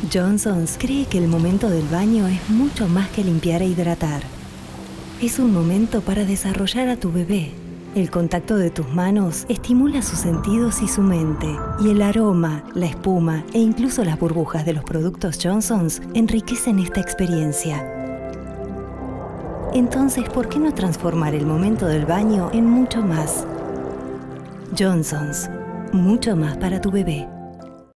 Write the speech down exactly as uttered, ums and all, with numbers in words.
Johnson's cree que el momento del baño es mucho más que limpiar e hidratar. Es un momento para desarrollar a tu bebé. El contacto de tus manos estimula sus sentidos y su mente, y el aroma, la espuma e incluso las burbujas de los productos Johnson's enriquecen esta experiencia. Entonces, ¿por qué no transformar el momento del baño en mucho más? Johnson's, mucho más para tu bebé.